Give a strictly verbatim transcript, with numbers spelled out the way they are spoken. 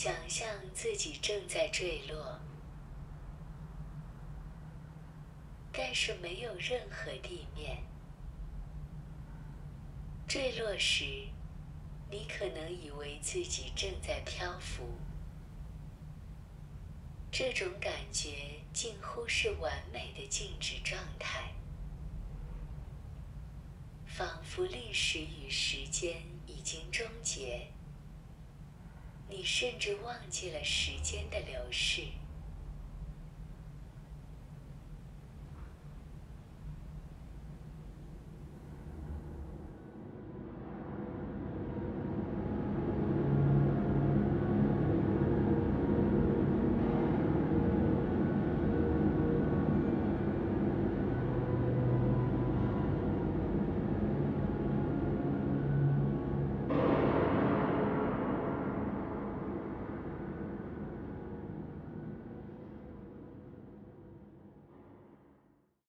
想象自己正在坠落，但是没有任何地面。坠落时，你可能以为自己正在漂浮，这种感觉近乎是完美的静止状态，仿佛历史与时间已经终结，你甚至忘记了时间的流逝。